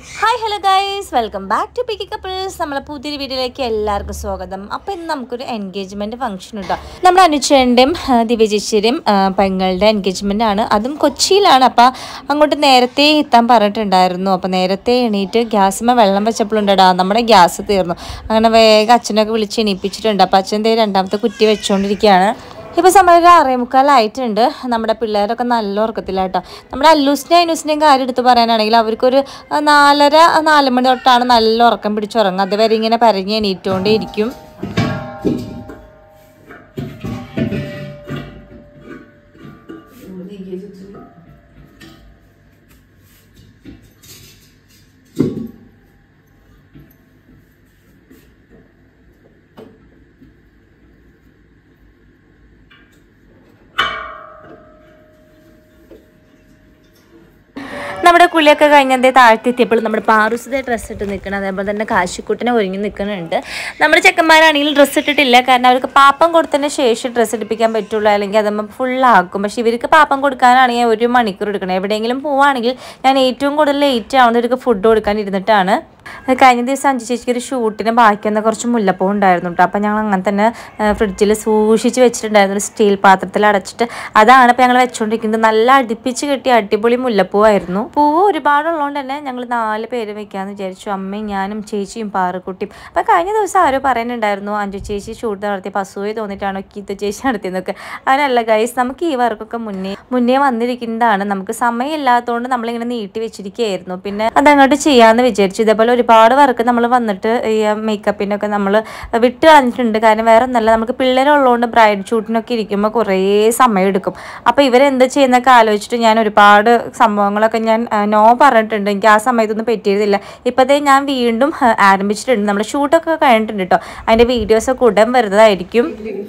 Hi hello guys, welcome back to picky couples. നമ്മളെ പുതിയൊരു വീഡിയോയിലേക്ക് എല്ലാവർക്കും സ്വാഗതം. അപ്പോൾ ഇന്ന് നമുക്കൊരു എൻഗേജ്മെൻറ്റ് ഫംഗ്ഷൻ ഉണ്ടോ. നമ്മുടെ അനുചേട്ടൻ്റെയും ദിവ്യ ചേച്ചിയുടെയും പെങ്ങളുടെ എൻഗേജ്മെൻ്റ് ആണ്. അതും കൊച്ചിയിലാണ്. അപ്പോൾ അങ്ങോട്ട് നേരത്തെ എത്താൻ പറഞ്ഞിട്ടുണ്ടായിരുന്നു. അപ്പോൾ നേരത്തെ എണീറ്റ് ഗ്യാസിന്മേൽ വെള്ളം വെച്ചപ്പോഴുണ്ടടാ നമ്മുടെ ഗ്യാസ് തീർന്നു. അങ്ങനെ വേഗം അച്ഛനൊക്കെ വിളിച്ച് എണീപ്പിച്ചിട്ടുണ്ട്. അപ്പോൾ അച്ഛൻ രണ്ടാമത്തെ കുറ്റി വെച്ചുകൊണ്ടിരിക്കുകയാണ്. ഇപ്പോൾ സമയം 6:45 നമ്മുടെ പിള്ളേരൊക്കെ നല്ല ഉറക്കത്തിലാട്ടോ. നമ്മുടെ അല്ലൂസിൻ്റെയും കാര്യം എടുത്ത് പറയാനാണെങ്കിൽ അവർക്കൊരു 4:30-4 മണി തൊട്ടാണ് നല്ല ഉറക്കം പിടിച്ചുറങ്ങുക. അതുവരെ ഇങ്ങനെ പരങ്ങി എണീറ്റുകൊണ്ടേ ഇരിക്കും. നമ്മുടെ കുളിയൊക്കെ കഴിഞ്ഞതേ താഴ്ത്തിയെത്തിയപ്പോൾ നമ്മുടെ പാറുസിൻ്റെ ഡ്രസ്സ് ഇട്ട് നിൽക്കണം. അതേപോലെ തന്നെ കാശിക്കുട്ടിനെ ഒരുങ്ങി നിൽക്കുന്നുണ്ട്. നമ്മുടെ ചെക്കന്മാരാണെങ്കിൽ ഡ്രസ്സ് ഇട്ടിട്ടില്ല. കാരണം അവർക്ക് പാപ്പം കൊടുത്തതിന് ശേഷം ഡ്രസ്സ് ഇടിപ്പിക്കാൻ പറ്റുള്ളൂ, അല്ലെങ്കിൽ അതുമ്പോൾ ഫുള്ളാക്കും. പക്ഷേ ഇവർക്ക് പാപ്പം കൊടുക്കാനാണെങ്കിൽ 1 മണിക്കൂർ എടുക്കണം. എവിടെയെങ്കിലും പോവുകയാണെങ്കിൽ ഞാൻ ഏറ്റവും കൂടുതൽ ലേറ്റ് ആവുന്നവർക്ക് ഫുഡ് കൊടുക്കാൻ ഇരുന്നിട്ടാണ്. കഴിഞ്ഞ ദിവസം അഞ്ചു ചേച്ചിക്ക് ഒരു ഷൂട്ടിന് ബാക്കി വന്ന കുറച്ച് മുല്ലപ്പൂ ഉണ്ടായിരുന്നു കേട്ടോ. അപ്പോൾ ഞങ്ങൾ അങ്ങനെ തന്നെ ഫ്രിഡ്ജിൽ സൂക്ഷിച്ച് വെച്ചിട്ടുണ്ടായിരുന്നു, ഒരു സ്റ്റീൽ പാത്രത്തിൽ അടച്ചിട്ട്. അതാണ് ഇപ്പോൾ ഞങ്ങൾ വെച്ചുകൊണ്ടിരിക്കുന്നത്. നല്ല അടുപ്പിച്ച് കെട്ടിയ അടിപൊളി മുല്ലപ്പൂവായിരുന്നു. പൂവ് ഒരുപാടുള്ളതുകൊണ്ട് തന്നെ ഞങ്ങൾ 4 പേര് വെക്കാമെന്ന് വിചാരിച്ചു. അമ്മയും ഞാനും ചേച്ചിയും പാറുക്കുട്ടിയും. അപ്പോൾ കഴിഞ്ഞ ദിവസം ആരോ പറയുന്നുണ്ടായിരുന്നു അഞ്ചു ചേച്ചി ഷൂട്ട് നടത്തിയപ്പോൾ അസൂയ തോന്നിയിട്ടാണോ കീത്തു ചേച്ചി നടത്തിയെന്നൊക്കെ. അതിനല്ല ഗൈസ്, നമുക്ക് ഈ വർക്കൊക്കെ മുന്നേ വന്നിരിക്കുന്നതാണ്. നമുക്ക് സമയമില്ലാത്തതുകൊണ്ട് നമ്മളിങ്ങനെ നീട്ടി വെച്ചിരിക്കുകയായിരുന്നു. പിന്നെ അതങ്ങോട്ട് ചെയ്യാമെന്ന് വിചാരിച്ചു. ഇതേപോലെ ഒരുപാട് വർക്ക് നമ്മൾ വന്നിട്ട് ഈ മേക്കപ്പിനൊക്കെ നമ്മൾ വിട്ട് കളഞ്ഞിട്ടുണ്ട്. കാരണം വേറെ ഒന്നല്ല, നമുക്ക് പിള്ളേരുള്ളതുകൊണ്ട് ബ്രൈഡ് ഷൂട്ടിനൊക്കെ ഇരിക്കുമ്പോൾ കുറേ സമയം എടുക്കും. അപ്പോൾ ഇവരെന്ത് ചെയ്യുന്നൊക്കെ ആലോചിച്ചിട്ട് ഞാൻ ഒരുപാട് സംഭവങ്ങളൊക്കെ ഞാൻ നോ പറഞ്ഞിട്ടുണ്ട്. എനിക്ക് ആ സമയത്തൊന്നും പറ്റിയിരുന്നില്ല. ഇപ്പോഴത്തേ ഞാൻ വീണ്ടും ആരംഭിച്ചിട്ടുണ്ട്. നമ്മുടെ ഷൂട്ടൊക്കെ കഴിഞ്ഞിട്ടുണ്ട് കേട്ടോ. അതിൻ്റെ വീഡിയോസൊക്കെ ഉടൻ വരുന്നതായിരിക്കും.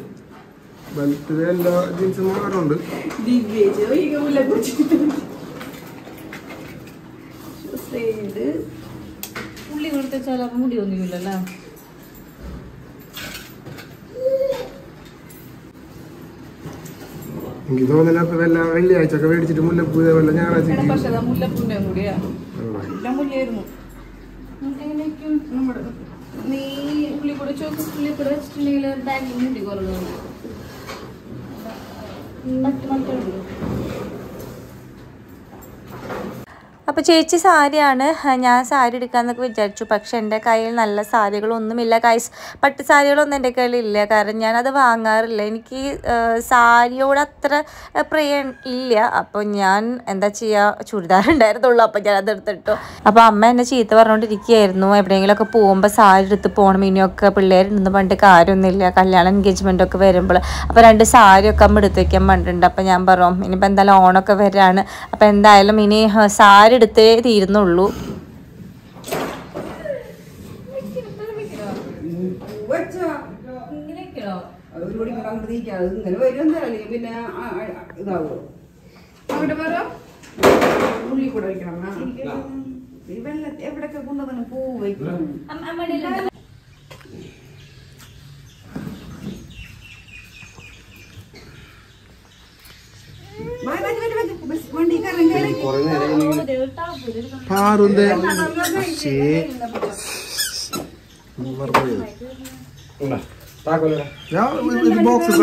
പുള്ളി കൊടുത്ത ചില മുടിയൊന്നുമില്ലല്ലോ. എനിക്ക് തോന്നുന്നില്ല വെള്ളിയാഴ്ച ഒക്കെ മേടിച്ചിട്ട് മുല്ലപ്പൂ ഞായറാഴ്ച മുല്ലപ്പൂന്റെ കൂടിയാ എല്ലാം മുല്ലായിരുന്നു. നീ പുള്ളി കൂടെ ചോക്ക് പുള്ളി കൂടെ വെച്ചിട്ടുണ്ടെങ്കിൽ ബാഗിൽ മുടി കുറവുണ്ട്. അപ്പോൾ ചേച്ചി സാരിയാണ്, ഞാൻ സാരി എടുക്കാമെന്നൊക്കെ വിചാരിച്ചു. പക്ഷെ എൻ്റെ കയ്യിൽ നല്ല സാരികളൊന്നുമില്ല ഗൈസ്. പട്ട് സാരികളൊന്നും എൻ്റെ കയ്യിലില്ല. കാരണം ഞാനത് വാങ്ങാറില്ല. എനിക്ക് സാരിയോട് അത്ര പ്രിയം ഇല്ല. അപ്പോൾ ഞാൻ എന്താ ചെയ്യുക, ചുരിദാർ ഉണ്ടായിരുന്നുള്ളൂ. അപ്പോൾ ഞാനത് എടുത്തിട്ടു. അപ്പോൾ അമ്മ എന്നെ ചീത്ത പറഞ്ഞുകൊണ്ടിരിക്കുകയായിരുന്നു. എവിടെയെങ്കിലുമൊക്കെ പോകുമ്പോൾ സാരി എടുത്ത് പോകണം. ഇനിയൊക്കെ പിള്ളേരുണ്ടെന്ന് പറഞ്ഞിട്ട് കാര്യമൊന്നുമില്ല. കല്യാണം എൻഗേജ്മെൻറ്റൊക്കെ വരുമ്പോൾ അപ്പോൾ 2 സാരിയൊക്കെ അമ്മ എടുത്ത് വയ്ക്കാൻ പറഞ്ഞിട്ടുണ്ട്. അപ്പോൾ ഞാൻ പറഞ്ഞു ഇനിയിപ്പോൾ എന്തായാലും ഓണമൊക്കെ വരാണ്. അപ്പോൾ എന്തായാലും ഇനി സാരി എടുത്തേ തീരുന്നുള്ളൂ. എവിടൊക്കെ കൊണ്ടുവന്നു പൂ വയ്ക്കും. ബോക്സ്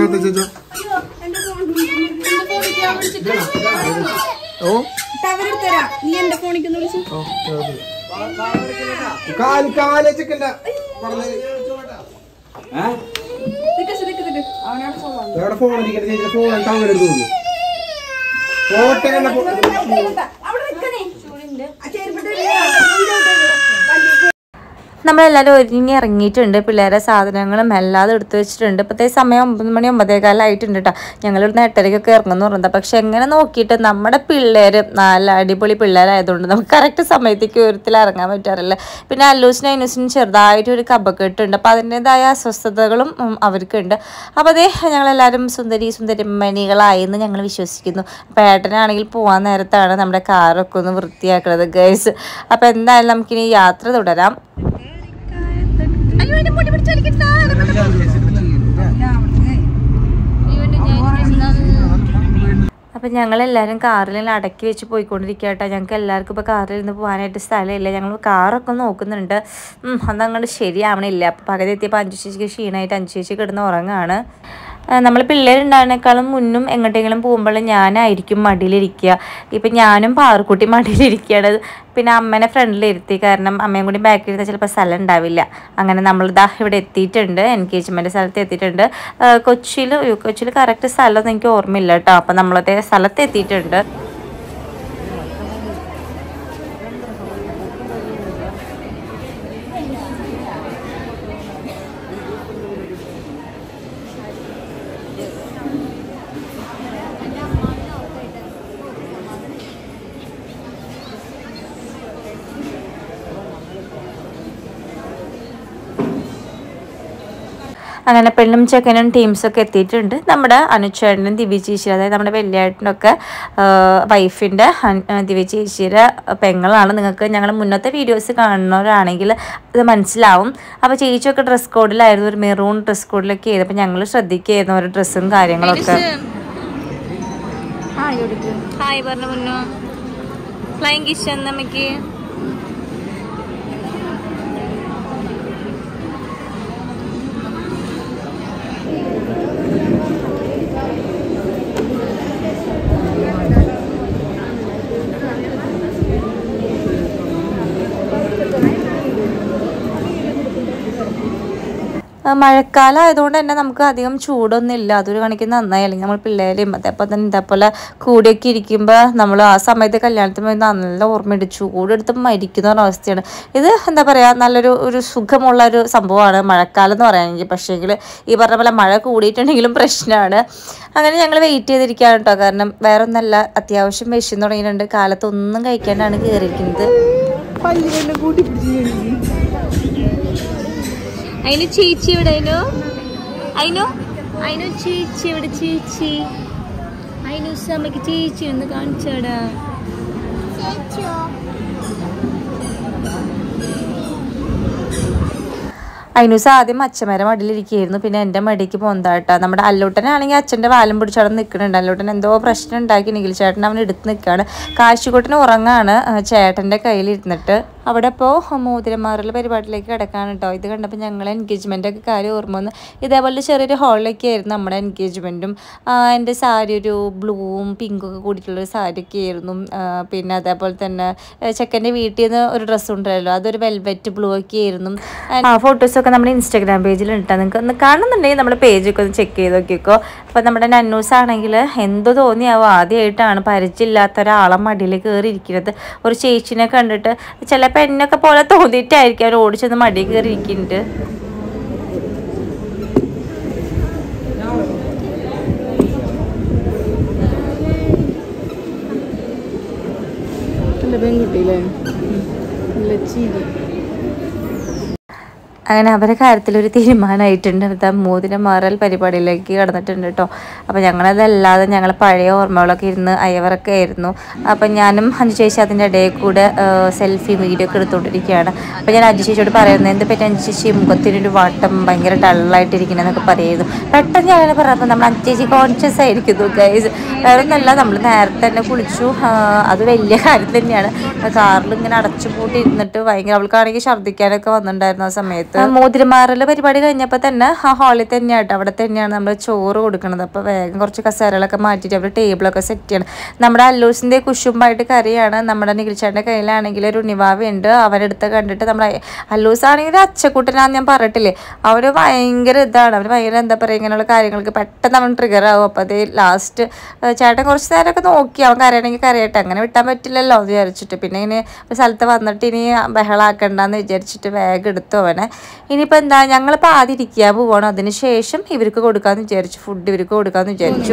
നമ്മളെല്ലാവരും ഒരുങ്ങി ഇറങ്ങിയിട്ടുണ്ട്. പിള്ളേരെ സാധനങ്ങളും എല്ലാം എടുത്തു വെച്ചിട്ടുണ്ട്. ഇപ്പോഴത്തെ സമയം 9 മണി 9:15 ആയിട്ടുണ്ട് കേട്ടോ. ഞങ്ങളിവിടുന്ന് 8:30 ഇറങ്ങുമെന്ന് പറഞ്ഞത്. പക്ഷെ എങ്ങനെ നോക്കിയിട്ട് നമ്മുടെ പിള്ളേർ നല്ല അടിപൊളി പിള്ളേരായതുകൊണ്ട് നമുക്ക് കറക്റ്റ് സമയത്തേക്ക് ഉയരത്തിൽ ഇറങ്ങാൻ പറ്റാറില്ല. പിന്നെ അല്ലൂസിനും അനൂസിനും ചെറുതായിട്ടൊരു കബക്കെട്ടുണ്ട്. അപ്പോൾ അതിൻ്റെതായ അസ്വസ്ഥതകളും അവർക്കുണ്ട്. അപ്പോൾ അതേ ഞങ്ങളെല്ലാവരും സുന്ദരിമണികളായി എന്ന് ഞങ്ങൾ വിശ്വസിക്കുന്നു. അപ്പോൾ ഏട്ടനാണെങ്കിൽ പോകാൻ നേരത്താണ് നമ്മുടെ കാറൊക്കെ ഒന്ന് വൃത്തിയാക്കുന്നത് ഗൈസ്. അപ്പോൾ എന്തായാലും നമുക്കിനി യാത്ര തുടരാം. അപ്പം ഞങ്ങളെല്ലാവരും കാറിൽ അടക്കി വെച്ച് പോയിക്കൊണ്ടിരിക്കുക കേട്ടോ. ഞങ്ങൾക്ക് എല്ലാവർക്കും ഇപ്പോൾ കാറിൽ നിന്ന് പോകാനായിട്ട് സ്ഥലമില്ല. ഞങ്ങൾ കാറൊക്കെ നോക്കുന്നുണ്ട്, അതങ്ങോട്ട് ശരിയാവണില്ല. അപ്പോൾ പകുതി എത്തിയപ്പോൾ അഞ്ചു ചേച്ചിക്ക് ക്ഷീണമായിട്ട് അഞ്ചു ചേച്ചി കിടന്ന് ഉറങ്ങുകയാണ്. നമ്മൾ പിള്ളേരുണ്ടാകുന്നേക്കാളും മുന്നും എങ്ങോട്ടെങ്കിലും പോകുമ്പോൾ ഞാനായിരിക്കും മടിയിലിരിക്കുക. ഇപ്പം ഞാനും പാറുക്കുട്ടി മടിയിലിരിക്കുകയാണ്. പിന്നെ അമ്മേനെ ഫ്രണ്ടിലിരുത്തി, കാരണം അമ്മയും കൂടി ബാക്കിൽ ഇരുന്നാൽ ചിലപ്പോൾ സ്ഥലം ഉണ്ടാവില്ല. അങ്ങനെ നമ്മളിതാ ഇവിടെ എത്തിയിട്ടുണ്ട്, എൻഗേജ്മെൻറ്റ് സ്ഥലത്ത് എത്തിയിട്ടുണ്ട്. കൊച്ചിയിൽ കറക്റ്റ് സ്ഥലമൊന്നും എനിക്ക് ഓർമ്മയില്ല കേട്ടോ. അപ്പം നമ്മളതേ സ്ഥലത്ത് എത്തിയിട്ടുണ്ട്. അങ്ങനെ പെണ്ണും ചെക്കനും ടീംസൊക്കെ എത്തിയിട്ടുണ്ട്. നമ്മുടെ അനുചേട്ടനും ദിവ്യ ചേച്ചിയുടെ, അതായത് നമ്മുടെ വെള്ളിയാട്ടിനൊക്കെ വൈഫിൻ്റെ ദിവ്യ ചേച്ചിയുടെ പെങ്ങളാണ്. നിങ്ങൾക്ക് ഞങ്ങൾ മുന്നത്തെ വീഡിയോസ് കാണുന്നവരാണെങ്കിൽ അത് മനസ്സിലാവും. അപ്പോൾ ചേച്ചിയൊക്കെ ഡ്രസ് കോഡിലായിരുന്നു, ഒരു മെറൂൺ ഡ്രസ് കോഡിലൊക്കെ ആയിരുന്നു. അപ്പോൾ ഞങ്ങൾ ശ്രദ്ധിക്കുകയായിരുന്നു ഓരോ ഡ്രസ്സും കാര്യങ്ങളൊക്കെ. ഹായ് പറഞ്ഞ മുന്നോ ഫ്ലൈങ് കിഷൻ നമുക്ക് മഴക്കാലം ആയതുകൊണ്ട് തന്നെ നമുക്ക് അധികം ചൂടൊന്നും ഇല്ല. അതൊരു കണക്കിന് നന്നായി. അല്ലെങ്കിൽ നമ്മൾ പിള്ളേരെയും അതേപോലെ തന്നെ ഇതേപോലെ കൂടിയൊക്കെ ഇരിക്കുമ്പോൾ നമ്മൾ ആ സമയത്ത് കല്യാണത്തിന് പോയി നല്ല ഓർമ്മയുണ്ട്, ചൂടെടുത്ത് മരിക്കുന്ന ഒരവസ്ഥയാണ്. ഇത് എന്താ പറയുക, നല്ലൊരു സുഖമുള്ള ഒരു സംഭവമാണ് മഴക്കാലം എന്ന് പറയുകയാണെങ്കിൽ. പക്ഷേങ്കിൽ ഈ പറഞ്ഞ പോലെ മഴ കൂടിയിട്ടുണ്ടെങ്കിലും പ്രശ്നമാണ്. അങ്ങനെ ഞങ്ങൾ വെയിറ്റ് ചെയ്തിരിക്കുകയാണ് കേട്ടോ. കാരണം വേറെ ഒന്നല്ല, അത്യാവശ്യം വിശന്ന് തുടങ്ങിയിട്ടുണ്ട്. കാലത്തൊന്നും കഴിക്കാണ്ടാണ് കയറിയിരിക്കുന്നത്. അതിന് ചേച്ചി ഇവിടെ, അതിനു ചേച്ചി ഇവിടെ, ചേച്ചി അതിനു സമയ്ക്ക് ചേച്ചി ഒന്ന് കാണിച്ചാടാ. അതിനൂസ് ആദ്യം അച്ഛന്മാരെ മടിയിലിരിക്കുകയായിരുന്നു, പിന്നെ എൻ്റെ മടിക്ക് പോകുന്നതാട്ടോ. നമ്മുടെ അല്ലൂട്ടനാണെങ്കിൽ അച്ഛൻ്റെ വാലും പിടിച്ചവിടെ നിൽക്കുന്നുണ്ട്. അല്ലൂട്ടൻ എന്തോ പ്രശ്നം ഉണ്ടാക്കിയെങ്കിൽ ചേട്ടൻ അവൻ എടുത്ത് നിൽക്കുകയാണ്. കാശിക്കുട്ടന് ഉറങ്ങാണ് ചേട്ടൻ്റെ കയ്യിലിരുന്നിട്ട്. അവിടെ ഇപ്പോൾ മോതിരമാറുള്ള പരിപാടിയിലേക്ക് കിടക്കാണ് കേട്ടോ. ഇത് കണ്ടപ്പോൾ ഞങ്ങൾ എൻഗേജ്മെൻറ്റൊക്കെ കാര്യം ഓർമ്മ വന്ന്. ഇതേപോലെ ചെറിയൊരു ഹോളിലൊക്കെ ആയിരുന്നു നമ്മുടെ എൻഗേജ്മെൻറ്റും. എൻ്റെ സാരി ഒരു ബ്ലൂവും പിങ്കൊക്കെ കൂടിയിട്ടുള്ളൊരു സാരിയൊക്കെ ആയിരുന്നു. പിന്നെ അതേപോലെ തന്നെ ചെക്കൻ്റെ വീട്ടിൽ നിന്ന് ഒരു ഡ്രസ്സ് ഉണ്ടല്ലോ, അതൊരു വെൽവെറ്റ് ബ്ലൂ ഒക്കെ ആയിരുന്നു. ഫോട്ടോസൊക്കെ നമ്മുടെ ഇൻസ്റ്റാഗ്രാം പേജിലുണ്ട്. നിങ്ങൾക്ക് ഒന്ന് കാണുന്നുണ്ടെങ്കിൽ നമ്മുടെ പേജൊക്കെ ഒന്ന് ചെക്ക് ചെയ്ത് നോക്കിക്കോ. അപ്പോൾ നമ്മുടെ നന്നൂസ് ആണെങ്കിൽ എന്തോ തോന്നിയാവും, ആദ്യമായിട്ടാണ് പരിചയമില്ലാത്ത ഒരാളെ മടിയിൽ കയറിയിരിക്കുന്നത്. ഒരു ചേച്ചിനെ കണ്ടിട്ട് ചിലപ്പോൾ എന്നൊക്കെ പോലെ തോന്നിയിട്ടായിരിക്കും അവർ ഓടിച്ചൊന്ന് മടിയിൽ കയറിയിരിക്കുന്നുണ്ട്. പെൺകുട്ടിയില്ലേ, നല്ല ചീരി. അങ്ങനെ അവരുടെ കാര്യത്തിലൊരു തീരുമാനമായിട്ടുണ്ട്. ഇതാ മോതിരം മാറൽ പരിപാടിയിലേക്ക് കടന്നിട്ടുണ്ട് കേട്ടോ. അപ്പോൾ ഞങ്ങളതല്ലാതെ ഞങ്ങൾ പഴയ ഓർമ്മകളൊക്കെ ഇരുന്ന് അയവറൊക്കെ ആയിരുന്നു. അപ്പം ഞാനും അഞ്ചു ചേച്ചി അതിൻ്റെ ഇടയിൽ കൂടെ സെൽഫി വീഡിയോ ഒക്കെ എടുത്തുകൊണ്ടിരിക്കുകയാണ്. അപ്പോൾ ഞാൻ അഞ്ചു ചേച്ചിയോട് പറയുന്നത്, എന്ത് പറ്റി അഞ്ചു ചേച്ചി മുഖത്തിനൊരു വാട്ടം ഭയങ്കര ഡള്ളായിട്ടിരിക്കണമെന്നൊക്കെ പറയുന്നു. പെട്ടെന്ന് ഞാൻ പറഞ്ഞപ്പോൾ നമ്മൾ അഞ്ചു ചേച്ചി കോൺഷ്യസ് ആയിരിക്കുന്നു ഗൈസ്. വേറെ ഒന്നല്ല, നമ്മൾ നേരത്തെ തന്നെ കുളിച്ചു. അത് വലിയ കാര്യം തന്നെയാണ്. കാറിൽ ഇങ്ങനെ അടച്ചു പൂട്ടി ഇരുന്നിട്ട് ഭയങ്കര, അവൾക്കാണെങ്കിൽ ഛർദ്ദിക്കാനൊക്കെ വന്നിട്ടുണ്ടായിരുന്നു ആ സമയത്ത്. മോതിരമാറൽ പരിപാടി കഴിഞ്ഞപ്പോൾ തന്നെ ആ ഹാളിൽ തന്നെയാട്ടോ, അവിടെ തന്നെയാണ് നമ്മൾ ചോറ് കൊടുക്കുന്നത്. അപ്പോൾ വേഗം കുറച്ച് കസേരകളൊക്കെ മാറ്റിയിട്ട് അവർ ടേബിളൊക്കെ സെറ്റ് ചെയ്യണം. നമ്മുടെ അല്ലൂസിൻ്റെ കുശുമ്പായിട്ട് കറിയാണ്. നമ്മുടെ നിഖിൽച്ചേട്ടൻ്റെ കയ്യിലാണെങ്കിൽ ഒരു ഉണ്ണിവാവുണ്ട്. അവരെടുത്ത് കണ്ടിട്ട് നമ്മുടെ അല്ലൂസ് ആണെങ്കിൽ അച്ചക്കൂട്ടനാന്ന് ഞാൻ പറഞ്ഞിട്ടില്ലേ, അവർ ഭയങ്കര ഇതാണ്. അവർ ഭയങ്കര എന്താ പറയുക, ഇങ്ങനെയുള്ള കാര്യങ്ങൾക്ക് പെട്ടെന്ന് അവൻ ട്രിഗർ ആവും. അപ്പോൾ അത് ലാസ്റ്റ് ചേട്ടൻ കുറച്ച് നേരമൊക്കെ നോക്കി, അവൻ കരയണമെങ്കിൽ കരയട്ടെ, അങ്ങനെ വിട്ടാൻ പറ്റില്ലല്ലോ എന്ന് വിചാരിച്ചിട്ട്. പിന്നെ ഇനി ഒരു സ്ഥലത്ത് വന്നിട്ട് ഇനി ബഹളാക്കണ്ടെന്ന് വിചാരിച്ചിട്ട് വേഗം എടുത്തു അവനെ. ഇനിയിപ്പോൾ എന്താ, ഞങ്ങളിപ്പോൾ ആദ്യം ഇരിക്കാൻ പോവാണ്, അതിന് ശേഷം ഇവർക്ക് കൊടുക്കാമെന്ന് വിചാരിച്ചു, ഫുഡ് ഇവർക്ക് കൊടുക്കാമെന്ന് വിചാരിച്ചു.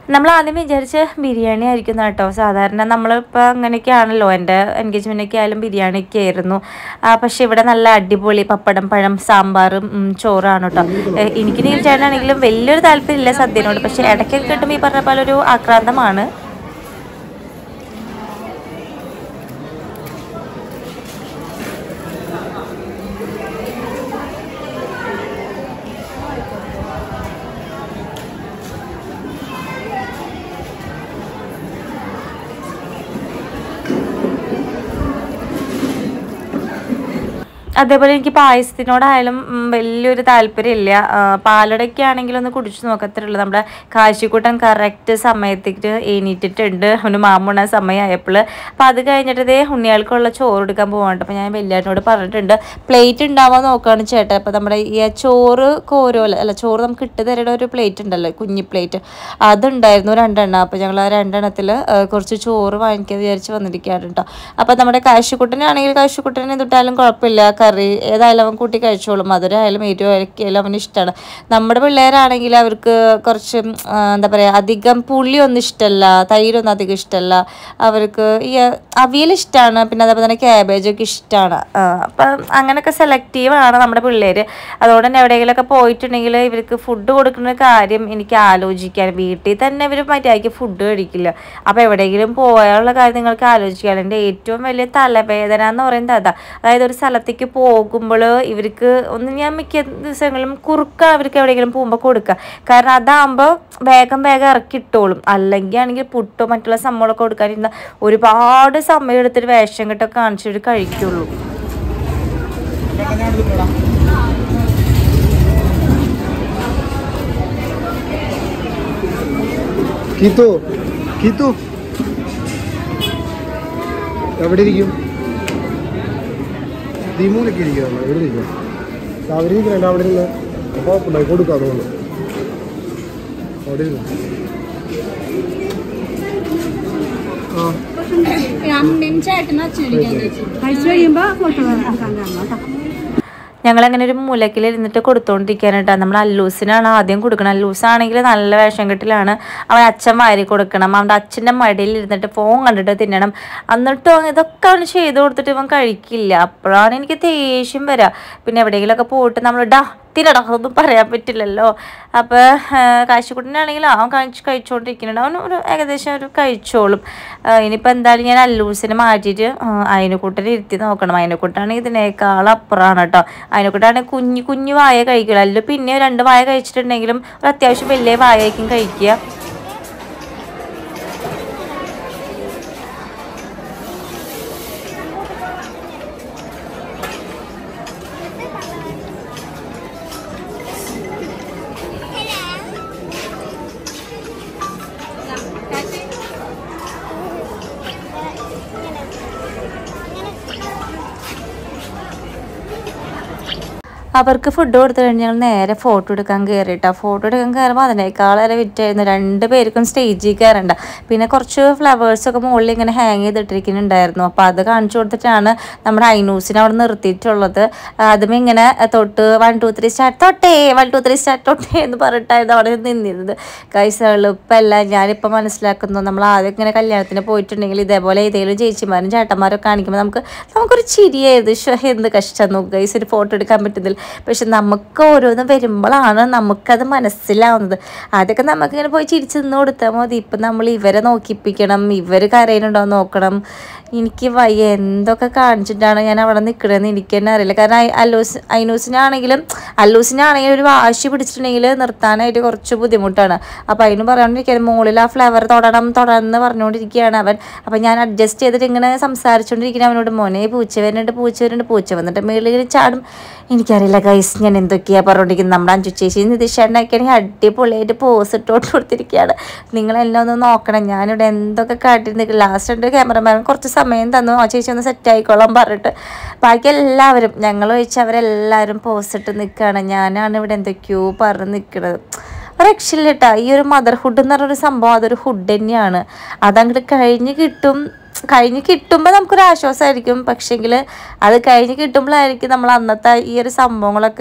നമ്മൾ ആദ്യം വിചാരിച്ച ബിരിയാണി ആയിരിക്കും കേട്ടോ. സാധാരണ നമ്മളിപ്പോൾ അങ്ങനെയൊക്കെയാണല്ലോ, എൻ്റെ എൻഗേജ്മെൻറ്റൊക്കെ ആയാലും ബിരിയാണിയൊക്കെ ആയിരുന്നു. പക്ഷേ ഇവിടെ നല്ല അടിപൊളി പപ്പടം, പഴം, സാമ്പാറും ചോറാണ് കേട്ടോ. എനിക്ക് നീർച്ചയായിട്ടാണെങ്കിലും വലിയൊരു താല്പര്യമില്ല സദ്യനോട്, പക്ഷേ ഇടയ്ക്കൊക്കെ കിട്ടുമ്പോൾ ഈ പറഞ്ഞ പോലെ ഒരു ആക്രാന്തമാണ്. അതേപോലെ എനിക്ക് പായസത്തിനോടായാലും വലിയൊരു താല്പര്യമില്ല. പാലടയ്ക്ക് ആണെങ്കിലും ഒന്ന് കുടിച്ചു നോക്കത്തിലുള്ളൂ. നമ്മുടെ കാശിക്കൂട്ടൻ കറക്റ്റ് സമയത്തേക്ക് എണീറ്റിട്ടുണ്ട്. അവന് മാമുണ്ണ സമയമായപ്പോൾ. അപ്പോൾ അത് കഴിഞ്ഞിട്ട് ഇതേ ഉണ്ണിയാൾക്കുള്ള ചോറ് എടുക്കാൻ പോകാണ്ട്. അപ്പോൾ ഞാൻ വലിയനോട് പറഞ്ഞിട്ടുണ്ട് പ്ലേറ്റ് ഉണ്ടാവാൻ നോക്കുകയാണ് ചേട്ടാ. അപ്പോൾ നമ്മുടെ ഈ ചോറ് കോരോല അല്ല, ചോറ് നമുക്ക് ഇട്ട് തരേണ്ട ഒരു പ്ലേറ്റ് ഉണ്ടല്ലോ, കുഞ്ഞി പ്ലേറ്റ്, അതുണ്ടായിരുന്നു 2 എണ്ണം. അപ്പോൾ ഞങ്ങൾ ആ 2 എണ്ണത്തിൽ കുറച്ച് ചോറ് വാങ്ങിക്കാൻ വിചാരിച്ച് വന്നിരിക്കുകയാണ് കേട്ടോ. അപ്പോൾ നമ്മുടെ കാശിക്കുട്ടനാണെങ്കിൽ കാശിക്കുട്ടനെ തൊട്ടാലും കുഴപ്പമില്ല, കറി ഏതായാലും അവൻ കൂട്ടി കഴിച്ചോളും. മധുരമായാലും എരിവായാലും അവന് ഇഷ്ടമാണ്. നമ്മുടെ പിള്ളേരാണെങ്കിൽ അവർക്ക് കുറച്ച് എന്താ പറയുക, അധികം പുളിയൊന്നും ഇഷ്ടമല്ല, തൈരൊന്നും അധികം ഇഷ്ടമല്ല. അവർക്ക് ഈ അവിയൽ ഇഷ്ടമാണ്, പിന്നെ അതേപോലെ തന്നെ ക്യാബേജൊക്കെ ഇഷ്ടമാണ്. അപ്പം അങ്ങനെയൊക്കെ സെലക്റ്റീവാണ് നമ്മുടെ പിള്ളേർ. അതുകൊണ്ട് തന്നെ എവിടെയെങ്കിലുമൊക്കെ പോയിട്ടുണ്ടെങ്കിൽ ഇവർക്ക് ഫുഡ് കൊടുക്കുന്ന കാര്യം എനിക്ക് ആലോചിക്കാൻ, വീട്ടിൽ തന്നെ ഇവർ മര്യാദയ്ക്ക് ഫുഡ് കഴിക്കില്ല. അപ്പോൾ എവിടെയെങ്കിലും പോയാലുള്ള കാര്യം നിങ്ങൾക്ക് ആലോചിക്കാൻ. എൻ്റെ ഏറ്റവും വലിയ തലവേദന എന്ന് പറയുന്നത് അതാ. അതായത് ഒരു സ്ഥലത്തേക്ക് പോകുമ്പോൾ ഇവർക്ക് ഒന്ന് ഞാൻ മിക്ക ദിവസങ്ങളിലും കുറുക്ക അവർക്ക് എവിടെയെങ്കിലും പോകുമ്പോൾ കൊടുക്കുക. കാരണം അതാകുമ്പോൾ വേഗം ഇറക്കിട്ടോളും. അല്ലെങ്കിൽ ആണെങ്കിൽ പുട്ടോ മറ്റുള്ള സംഭവങ്ങളൊക്കെ കൊടുക്കാനിരുന്ന ഒരുപാട് സമയം എടുത്തിട്ട് വേഷം കെട്ടൊക്കെ കാണിച്ചിട്ട് കഴിക്കുള്ളൂ. എവിടെ ഇരിക്കും? ദിമൂലൊക്കെ ഇരിക്കുന്നതാണ്. എവിടെ ഇരിക്കും? അവരിരിക്കണ്ട അവിടെ നിന്ന്. അപ്പോൾ കൊടുക്കാം, അതുകൊണ്ട് അവിടെ ഇരുന്നു. ഞങ്ങളങ്ങനെ ഒരു മൂലക്കിൽ ഇരുന്നിട്ട് കൊടുത്തോണ്ടിരിക്കാനായിട്ടാ. നമ്മൾ അല്ലൂസിനാണ് ആദ്യം കൊടുക്കണം. അല്ലൂസാണെങ്കിൽ നല്ല വേഷം കെട്ടിലാണ്. അവൻ അച്ഛൻ വാരി കൊടുക്കണം. അവൻ്റെ അച്ഛൻ്റെ മടിയിൽ ഇരുന്നിട്ട് ഫോൺ കണ്ടിട്ട് തിന്നണം. എന്നിട്ടും ഇതൊക്കെ അവന് ചെയ്ത് കൊടുത്തിട്ട് ഇവൻ കഴിക്കില്ല. അപ്പോഴാണ് എനിക്ക് ദേഷ്യം വരിക. പിന്നെ എവിടെയെങ്കിലുമൊക്കെ പോയിട്ട് നമ്മൾ തിന്നട അതൊന്നും പറയാൻ പറ്റില്ലല്ലോ. അപ്പോൾ കാശിക്കുട്ടനാണെങ്കിൽ അവൻ കഴിച്ചുകൊണ്ടിരിക്കുന്നുണ്ട്. അവൻ ഏകദേശം ഒരു കഴിച്ചോളും. ഇനിയിപ്പോൾ എന്തായാലും ഞാൻ അല്ലൂസിനെ മാറ്റിയിട്ട് അയിനക്കുട്ടനെ ഇരുത്തി നോക്കണം. അയിനക്കുട്ടാണെങ്കിൽ ഇതിനേക്കാൾ അപ്പുറമാണ് കേട്ടോ. അയിനക്കുട്ടാണെങ്കിൽ കുഞ്ഞു വായ കഴിക്കില്ല. അല്ല പിന്നെ 2 വായ കഴിച്ചിട്ടുണ്ടെങ്കിലും ഒരു അത്യാവശ്യം വലിയ വായായിരിക്കും കഴിക്കുക. അവർക്ക് ഫുഡ് കൊടുത്തു കഴിഞ്ഞ് ഞങ്ങൾ നേരെ ഫോട്ടോ എടുക്കാൻ കയറിയിട്ടാണ്. ഫോട്ടോ എടുക്കാൻ കയറുമ്പോൾ അതിനേക്കാളേറെ വിറ്റായിരുന്നു. 2 പേർക്കും സ്റ്റേജിൽ കയറണ്ട. പിന്നെ കുറച്ച് ഫ്ലവേഴ്സൊക്കെ മുകളിൽ ഇങ്ങനെ ഹാങ് ചെയ്തിട്ടിരിക്കുന്നുണ്ടായിരുന്നു. അപ്പോൾ അത് കാണിച്ചു കൊടുത്തിട്ടാണ് നമ്മുടെ ഐനൂസിനെ അവിടെ നിർത്തിയിട്ടുള്ളത്. അതും ഇങ്ങനെ തൊട്ട് 1 2 3 സ്റ്റാർട്ട് തൊട്ടേ 1 2 3 സ്റ്റാർട്ട് തൊട്ടേ എന്ന് പറഞ്ഞിട്ടായിരുന്നു അവിടെ നിന്നിരുന്നത്. ഗൈസ് എളുപ്പമല്ല. ഞാനിപ്പോൾ മനസ്സിലാക്കുന്നു, നമ്മൾ ആദ്യം ഇങ്ങനെ കല്യാണത്തിന് പോയിട്ടുണ്ടെങ്കിൽ ഇതേപോലെ ഏതെങ്കിലും ചേച്ചിമാരും ചേട്ടന്മാരൊക്കെ കാണിക്കുമ്പോൾ നമുക്കൊരു ചിരിയായത് എന്ത് കഷ്ടം നോക്കുക ഗൈസ്, ഒരു ഫോട്ടോ എടുക്കാൻ പറ്റുന്നില്ല. പക്ഷെ നമുക്ക് ഓരോന്നും വരുമ്പോഴാണ് നമുക്കത് മനസ്സിലാവുന്നത്. ആദ്യമൊക്കെ നമുക്കിങ്ങനെ പോയി ചിരിച്ച് നിന്ന് കൊടുത്താൽ മതി. ഇപ്പം നമ്മൾ ഇവരെ നോക്കിപ്പിക്കണം, ഇവർ കരയുന്നുണ്ടോ നോക്കണം. എനിക്ക് വയ്യ. എന്തൊക്കെ കാണിച്ചിട്ടാണ് ഞാൻ അവിടെ നിൽക്കണമെന്ന് എനിക്ക് തന്നെ അറിയില്ല. കാരണം അല്ലൂസിനാണെങ്കിലും ഒരു വാശി പിടിച്ചിട്ടുണ്ടെങ്കിൽ നിർത്താനായിട്ട് കുറച്ച് ബുദ്ധിമുട്ടാണ്. അപ്പോൾ അതിന് പറയാണ്ടിരിക്കുകയാണ്, മുകളിൽ ആ ഫ്ലവർ തൊടന്ന് പറഞ്ഞുകൊണ്ടിരിക്കുകയാണ് അവൻ. അപ്പോൾ ഞാൻ അഡ്ജസ്റ്റ് ചെയ്തിട്ട് ഇങ്ങനെ സംസാരിച്ചുകൊണ്ടിരിക്കുന്ന അവനോട്, മോനെ പൂച്ച വരുന്നുണ്ട് പൂച്ച വന്നിട്ട് മേളിൽ ചാടും. എനിക്കറിയില്ല ഗൈസ് ഞാൻ എന്തൊക്കെയാണ് പറഞ്ഞുകൊണ്ടിരിക്കുന്നത്. നമ്മുടെ അഞ്ചു ചേച്ചി നിതിഷേട്ടനൊക്കെയാണെങ്കിൽ അടിപൊളിയായിട്ട് പോസ് ഇട്ടോട്ട് കൊടുത്തിരിക്കുകയാണ്. നിങ്ങളെല്ലാം ഒന്ന് നോക്കണം. ഞാനിവിടെ എന്തൊക്കെ കാട്ടിരുന്നു. ലാസ്റ്റ് ഉണ്ട് ക്യാമറമാൻ കുറച്ച് സമയം തന്നു, ആ ചേച്ചി ഒന്ന് സെറ്റ് ആയിക്കോളാം പറഞ്ഞിട്ട്. ബാക്കി എല്ലാവരും ഞങ്ങൾ ഒഴിച്ച് അവരെല്ലാവരും പോസ് ഇട്ട് നിൽക്കുകയാണ്. ഞാനാണ് ഇവിടെ എന്തൊക്കെയോ പറഞ്ഞ് നിൽക്കുന്നത്. രക്ഷയില്ല കേട്ടോ. ഈ ഒരു മദർഹുഡ് എന്ന് പറഞ്ഞൊരു സംഭവം അതൊരു ഹുഡ് തന്നെയാണ്. അതങ്ങോട്ട് കഴിഞ്ഞ് കിട്ടുമ്പോൾ നമുക്കൊരു ആശ്വാസമായിരിക്കും. പക്ഷേങ്കിൽ അത് കഴിഞ്ഞ് കിട്ടുമ്പോഴായിരിക്കും നമ്മൾ അന്നത്തെ ഈ ഒരു സംഭവങ്ങളൊക്കെ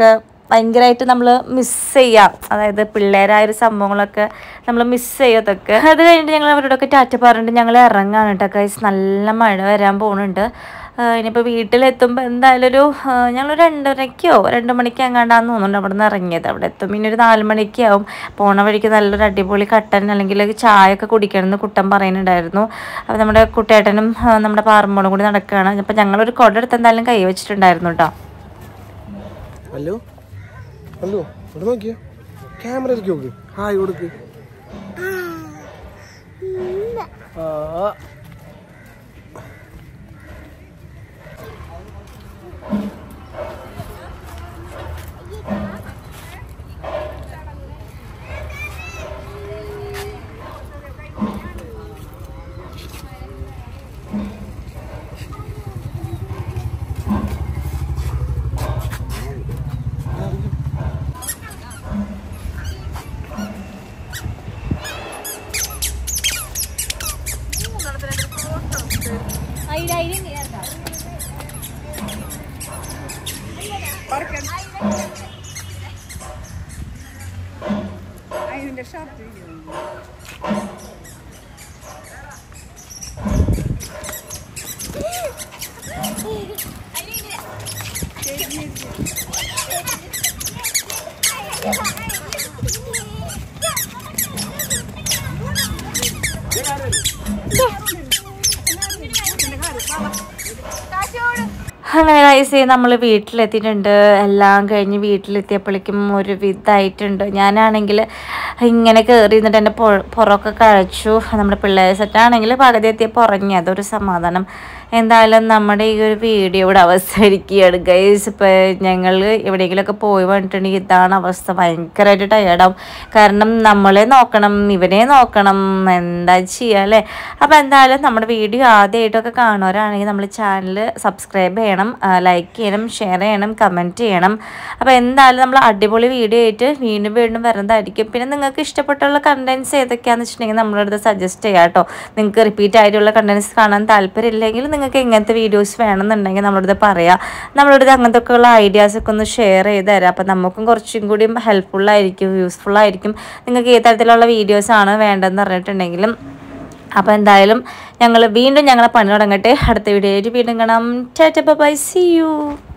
ഭയങ്കരമായിട്ട് നമ്മൾ മിസ് ചെയ്യാം. അതായത് പിള്ളേരായ ഒരു സംഭവങ്ങളൊക്കെ നമ്മൾ മിസ് ചെയ്യതൊക്കെ. അത് കഴിഞ്ഞിട്ട് ഞങ്ങൾ അവരോടൊക്കെ ടാറ്റ പറഞ്ഞിട്ട് ഞങ്ങൾ ഇറങ്ങാണ് കേട്ടോ ഗൈസ്. നല്ല മഴ വരാൻ പോകുന്നുണ്ട്. ഇനിയിപ്പോൾ വീട്ടിലെത്തുമ്പോൾ എന്തായാലും ഞങ്ങൾ 2 മണിക്ക് എങ്ങാണ്ടാന്ന് തോന്നുന്നുണ്ട് അവിടെ നിന്ന് ഇറങ്ങിയത്. അവിടെ എത്തും പിന്നെ ഒരു 4 മണിക്ക് ആവും. പോണ വഴിക്ക് നല്ലൊരു അടിപൊളി കട്ടൻ അല്ലെങ്കിൽ ചായ ഒക്കെ കുടിക്കണമെന്ന് കുട്ടൻ പറയുന്നുണ്ടായിരുന്നു. അപ്പോൾ നമ്മുടെ കുട്ടേട്ടനും നമ്മുടെ പാറുമ്പോളും കൂടി നടക്കുകയാണ്. അപ്പോൾ ഞങ്ങളൊരു കുട എടുത്ത് എന്തായാലും കൈ വെച്ചിട്ടുണ്ടായിരുന്നു കേട്ടോ. ഹലോ ഹലോ ഇവിടെ നോക്കിയോ, ക്യാമറ ഇരിക്കും നോക്ക്, ഹായ് കൊടുക്ക്. അങ്ങനെ ഗൈസ് നമ്മൾ വീട്ടിലെത്തിയിട്ടുണ്ട്. എല്ലാം കഴിഞ്ഞ് വീട്ടിലെത്തിയപ്പോഴേക്കും ഒരു വിധമായിട്ടുണ്ട്. ഞാനാണെങ്കിൽ ഇങ്ങനെ കയറി നിന്നിട്ട് എൻ്റെ പുറമൊക്കെ കഴിച്ചു. നമ്മുടെ പിള്ളേർ സെറ്റാണെങ്കിൽ പകുതി എത്തിയപ്പോൾ ഉറങ്ങി. അതൊരു സമാധാനം. എന്തായാലും നമ്മുടെ ഈ ഒരു വീഡിയോ ഇവിടെ അവസാനിക്കുകയാണ് ഗൈസ്. ഇപ്പോൾ ഞങ്ങൾ എവിടെയെങ്കിലുമൊക്കെ പോയി വന്നിട്ടുണ്ടെങ്കിൽ ഇതാണ് അവസ്ഥ. ഭയങ്കരമായിട്ട് ടയേർഡാവും. കാരണം നമ്മളെ നോക്കണം, ഇവനെ നോക്കണം, എന്താ ചെയ്യുക അല്ലേ. അപ്പോൾ എന്തായാലും നമ്മുടെ വീഡിയോ ആദ്യമായിട്ടൊക്കെ കാണുന്നവരാണെങ്കിൽ നമ്മൾ ചാനൽ സബ്സ്ക്രൈബ് ചെയ്യണം, ലൈക്ക് ചെയ്യണം, ഷെയർ ചെയ്യണം, കമൻറ്റ് ചെയ്യണം. അപ്പോൾ എന്തായാലും നമ്മൾ അടിപൊളി വീഡിയോ ആയിട്ട് വീണ്ടും വീണ്ടും വരുന്നതായിരിക്കും. പിന്നെ നിങ്ങൾക്ക് ഇഷ്ടപ്പെട്ടുള്ള കണ്ടൻസ് ഏതൊക്കെയാണെന്ന് വെച്ചിട്ടുണ്ടെങ്കിൽ നമ്മളടുത്ത് സജസ്റ്റ് ചെയ്യാം കേട്ടോ. നിങ്ങൾക്ക് റിപ്പീറ്റ് ആയിട്ടുള്ള കണ്ടൻസ് കാണാൻ താല്പര്യമില്ലെങ്കിൽ നിങ്ങൾക്ക് ഇങ്ങനത്തെ വീഡിയോസ് വേണമെന്നുണ്ടെങ്കിൽ നമ്മളടുത്ത് പറയാം. നമ്മളടുത്ത് അങ്ങനത്തെ ഒക്കെയുള്ള ഐഡിയാസൊക്കെ ഒന്ന് ഷെയർ ചെയ്ത് തരാം. അപ്പോൾ നമുക്കും കുറച്ചും കൂടി ഹെൽപ്ഫുള്ളായിരിക്കും, യൂസ്ഫുള്ളായിരിക്കും. നിങ്ങൾക്ക് ഏത് തരത്തിലുള്ള വീഡിയോസാണ് വേണ്ടതെന്ന് പറഞ്ഞിട്ടുണ്ടെങ്കിലും. അപ്പോൾ എന്തായാലും ഞങ്ങൾ വീണ്ടും ഞങ്ങളെ പണി തുടങ്ങട്ടെ. അടുത്ത വീഡിയോയിൽ വീണ്ടും കാണാം. Tata bye, see U.